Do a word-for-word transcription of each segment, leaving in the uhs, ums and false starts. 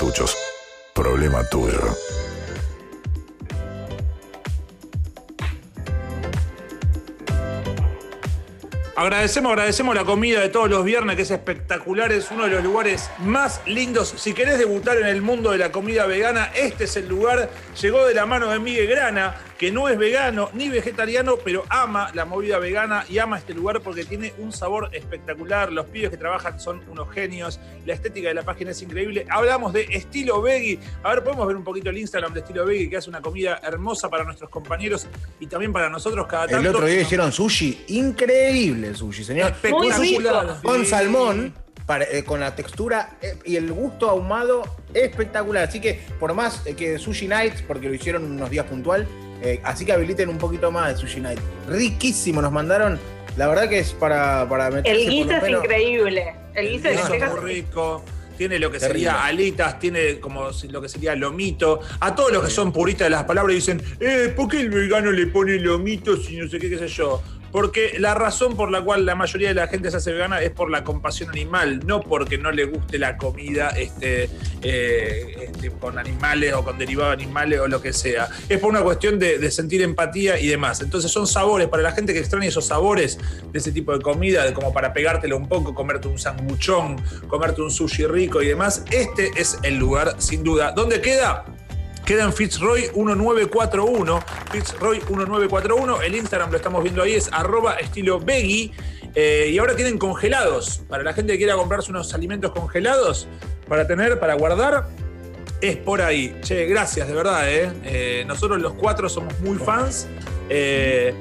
cartuchos. Problema tuyo. Agradecemos, agradecemos la comida de todos los viernes, que es espectacular, es uno de los lugares más lindos. Si querés debutar en el mundo de la comida vegana, este es el lugar. Llegó de la mano de Miguel Grana, que no es vegano ni vegetariano, pero ama la movida vegana y ama este lugar porque tiene un sabor espectacular. Los pibes que trabajan son unos genios. La estética de la página es increíble. Hablamos de Estilo Veggie. A ver, podemos ver un poquito el Instagram de Estilo Veggie, que hace una comida hermosa para nuestros compañeros y también para nosotros cada tanto. El otro día hicieron sushi, increíble el sushi, señor. Espectacular. Sushi Sí. con salmón, para, eh, con la textura eh, y el gusto ahumado espectacular. Así que por más eh, que Sushi Nights, porque lo hicieron unos días puntual, eh, así que habiliten un poquito más de Sushi Night. Riquísimo, nos mandaron. La verdad que es para, para meterse. El guiso es menos... increíble. El guiso El de guiso es muy rico. Tiene lo que Terrible. sería alitas, tiene como lo que sería lomito. A todos los que son puristas de las palabras dicen, eh, ¿por qué el vegano le pone lomitos y no sé qué, qué sé yo? Porque la razón por la cual la mayoría de la gente se hace vegana es por la compasión animal, no porque no le guste la comida este, eh, este, con animales o con derivados animales o lo que sea. Es por una cuestión de, de sentir empatía y demás. Entonces son sabores, para la gente que extraña esos sabores de ese tipo de comida, de como para pegártelo un poco, comerte un sanguchón, comerte un sushi rico y demás. Este es el lugar, sin duda. ¿Dónde queda? Queda en Fitzroy diecinueve cuarenta y uno. Fitzroy diecinueve cuarenta y uno. El Instagram lo estamos viendo ahí, es arroba estilo veggie. Eh, y ahora tienen congelados. Para la gente que quiera comprarse unos alimentos congelados para tener, para guardar, es por ahí. Che, gracias, de verdad, ¿eh? eh nosotros los cuatro somos muy fans. Eh,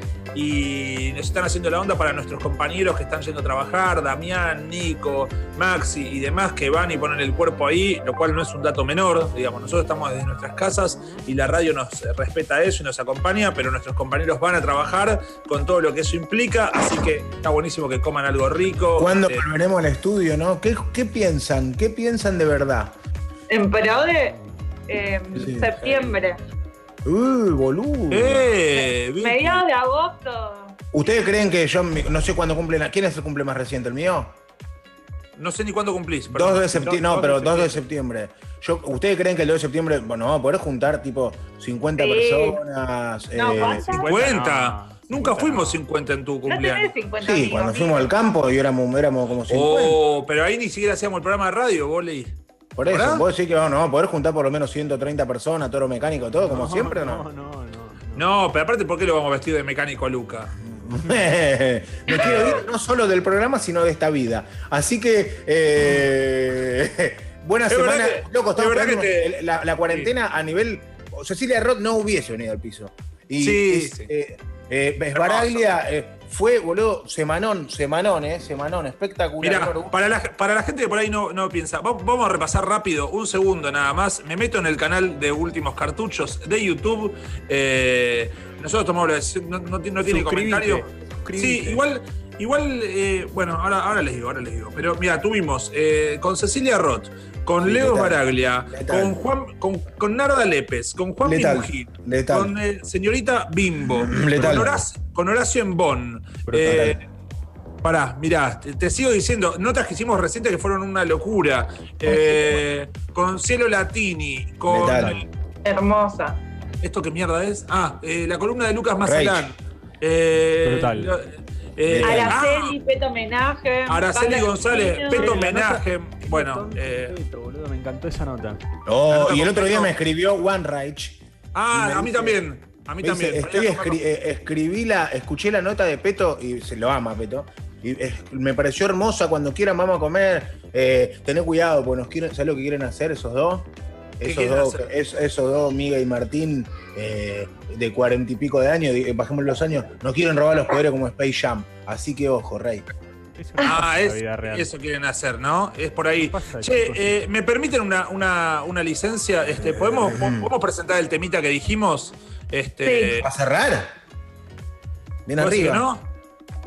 y nos están haciendo la onda para nuestros compañeros que están yendo a trabajar, Damián, Nico, Maxi y demás, que van y ponen el cuerpo ahí, lo cual no es un dato menor, digamos, nosotros estamos desde nuestras casas y la radio nos respeta eso y nos acompaña, pero nuestros compañeros van a trabajar con todo lo que eso implica, así que está buenísimo que coman algo rico. ¿Cuándo eh, volveremos al estudio, no? ¿Qué, qué piensan? ¿Qué piensan de verdad? En Prode, eh, Sí. septiembre. Uy, boludo. eh, Vicky. Mediados de agosto. ¿Ustedes creen que yo, no sé cuándo cumplen? ¿Quién es el cumple más reciente? ¿El mío? No sé ni cuándo cumplís. perdón. dos de septiembre, no, dos de pero dos de septiembre. septiembre. Yo, ¿ustedes creen que el dos de septiembre, bueno, vamos a poder juntar tipo cincuenta Sí. personas? No, eh, pasa. cincuenta. No, Nunca cincuenta fuimos no. cincuenta en tu No cumpleaños. tenés cincuenta sí, amigos, cuando amigo. fuimos al campo y éramos, éramos como cincuenta. Oh, pero ahí ni siquiera hacíamos el programa de radio, vos leí. Por eso, ¿verdad? ¿vos decís que vamos, no vamos a poder juntar por lo menos ciento treinta personas, toro mecánico, todo, como siempre o no? No, no, no. No, pero aparte, ¿por qué lo vamos vestido de mecánico a Luca? Me quiero ir no solo del programa, sino de esta vida. Así que, eh, buena Es semana. verdad que- Loco, estamos es verdad esperando que te- el- la, la cuarentena a nivel. Cecilia Roth no hubiese venido al piso. Y Sí, es, sí. eh, eh, Esbaraglia eh, fue, boludo, semanón, semanón, eh, semanón, espectacular. Mirá, Bueno, para la, para la gente que por ahí no, no piensa, va- vamos a repasar rápido, un segundo nada más. Me meto en el canal de Últimos Cartuchos de YouTube. Eh, nosotros tomamos la decisión, no, no, tiene- no tiene Suscribite, comentario. suscribite. Sí, igual, igual eh, bueno, ahora, ahora les digo, ahora les digo. Pero mira, tuvimos eh, con Cecilia Roth, con Sí, Leo letal, Baraglia, letal. con Juan, con, con Narda Lépez, con Juan Letal, Minujín, letal. con eh, señorita Bimbo, Letal. con Horacio, con Horacio Embón. Brutal. Eh, Pará, mirá, te, te sigo diciendo, notas que hicimos recientes que fueron una locura. Eh, con Cielo Latini, con. Letal. Hermosa. ¿Esto qué mierda es? Ah, eh, la columna de Lucas Rage. Mazalán. Eh, Brutal. lo- eh, Araceli, ah, Peto Homenaje. Araceli Pablo González, Argentino. Peto Sí, la Homenaje. nota- Bueno, Con eh, respeto, boludo, me encantó esa nota. Oh, y el otro día Perfecto. me escribió One Reich. ah, Y me a mí dice- también. A mí Me dice, también. estoy escri- eh, escribí la, escuché la nota de Peto y se lo ama Peto. Y eh, me pareció hermosa. Cuando quieran vamos a comer. Eh, tené cuidado, porque nos quieren, ¿sabes lo que quieren hacer esos dos? ¿Qué Esos quieren dos, hacer? es- esos dos, Miga y Martín, eh, de cuarenta y pico de años, de- bajemos los años, nos quieren robar los poderes como Space Jam. Así que ojo, Rey. Eso no Ah, pasa en es, la vida real. eso quieren hacer, ¿no? Es por ahí. No pasa, Che, chicos. eh, ¿me permiten una, una, una licencia? Este, ¿podemos, ¿Podemos presentar el temita que dijimos? Este, ¿Va a cerrar? Bien ¿vos decís arriba. que no?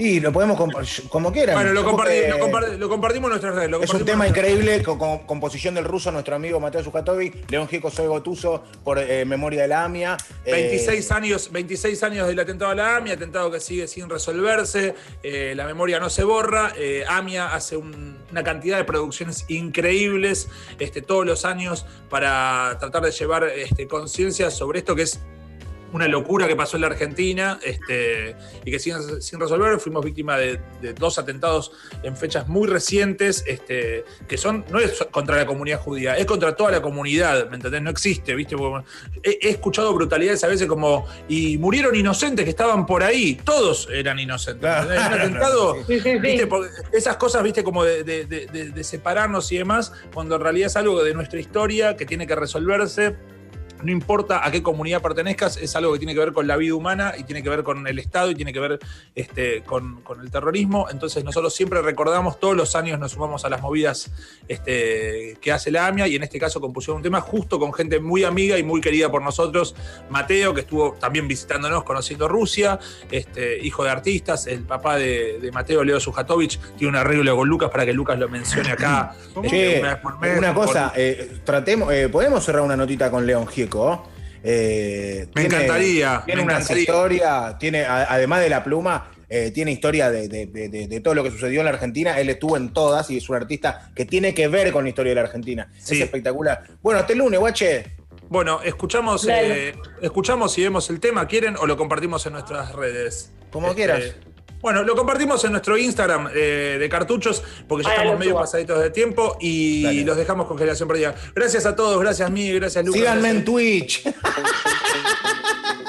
Y lo podemos comp- como quieran. Bueno, lo, comparti- Porque lo, comparti- lo compartimos en nuestras redes. Lo es un compartimos tema en nuestras redes. increíble, con, con composición del ruso, nuestro amigo Mateo Sujatovic, León Gieco, Soy Gotuso, por eh, Memoria de la AMIA. eh, veintiséis años, veintiséis años del atentado a la AMIA, atentado que sigue sin resolverse, eh, la memoria no se borra, eh, AMIA hace un- una cantidad de producciones increíbles este, todos los años para tratar de llevar este, conciencia sobre esto que es una locura que pasó en la Argentina este, y que sigue sin resolver. Fuimos víctimas de, de dos atentados en fechas muy recientes, este, que son, no es contra la comunidad judía, es contra toda la comunidad, ¿me entendés? No existe, ¿viste? Porque he, he escuchado brutalidades a veces como, y murieron inocentes que estaban por ahí, todos eran inocentes. ¿entendés? Un atentado, Sí, sí, sí. ¿viste? Porque esas cosas, ¿viste? Como de, de- de- de- de separarnos y demás, cuando en realidad es algo de nuestra historia que tiene que resolverse. No importa a qué comunidad pertenezcas, es algo que tiene que ver con la vida humana y tiene que ver con el Estado y tiene que ver este, con, con el terrorismo. Entonces nosotros siempre recordamos, todos los años nos sumamos a las movidas este, que hace la AMIA y en este caso compusieron un tema justo con gente muy amiga y muy querida por nosotros. Mateo, que estuvo también visitándonos, conociendo Rusia, este, hijo de artistas, el papá de, de Mateo, Leo Sujatovic, tiene un arreglo con Lucas para que Lucas lo mencione acá. este, Che, una vez por mes, una por- cosa, eh, tratemos, eh, podemos cerrar una notita con León Gieco. Eh, Me encantaría, Tiene me una encantaría. historia, tiene, a- además de la pluma, eh, tiene historia de, de- de- de- de todo lo que sucedió en la Argentina. Él estuvo en todas y es un artista que tiene que ver con la historia de la Argentina. Sí. Es espectacular. Bueno, hasta el lunes, guache. Bueno, escuchamos, Dale. eh, escuchamos y vemos el tema, ¿quieren? O lo compartimos en nuestras redes. Como Este, quieras. Bueno, lo compartimos en nuestro Instagram eh, de Cartuchos, porque ya Ahora estamos lo medio subo. pasaditos de tiempo y Dale. los dejamos con Generación Perdida. Gracias a todos, gracias Miguel, gracias Lucas. Síganme en gracias- Twitch.